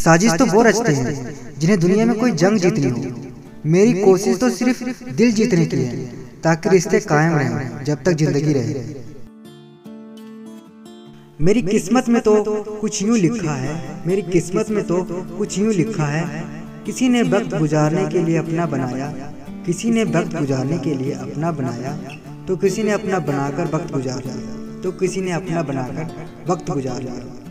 साजिश तो वो रचते हैं जिन्हें दुनिया में कोई जंग जीतनी हो। मेरी कोशिश तो सिर्फ दिल जीतने की है, ताकि रिश्ते कायम रहें जब तक जिंदगी रहे। मेरी किस्मत में तो कुछ यूं लिखा है, मेरी किस्मत में तो कुछ यूं लिखा है। किसी ने वक्त गुजारने के लिए अपना बनाया, किसी ने वक्त गुजारने के लिए अपना बनाया, तो किसी ने अपना बनाकर वक्त गुजार लिया, तो किसी ने अपना बनाकर वक्त गुजार लिया।